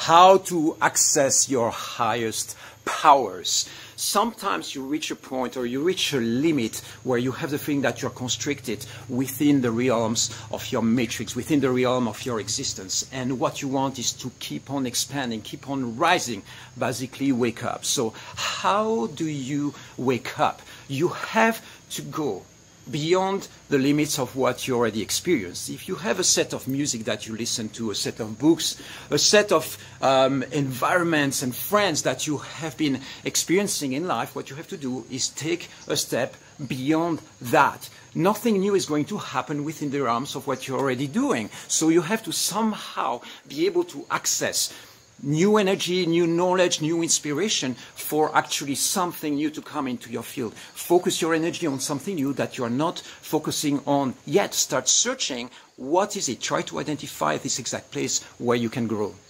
how to access your highest powers. Sometimes you reach a point or you reach a limit where you have the feeling that you're constricted within the realms of your matrix, within the realm of your existence. And what you want is to keep on expanding, keep on rising, basically wake up. So how do you wake up? You have to go beyond the limits of what you already experienced. If you have a set of music that you listen to, a set of books, a set of environments and friends that you have been experiencing in life, what you have to do is take a step beyond that. Nothing new is going to happen within the realms of what you're already doing. So you have to somehow be able to access new energy, new knowledge, new inspiration for actually something new to come into your field. Focus your energy on something new that you're not focusing on yet. Start searching. What is it? Try to identify this exact place where you can grow.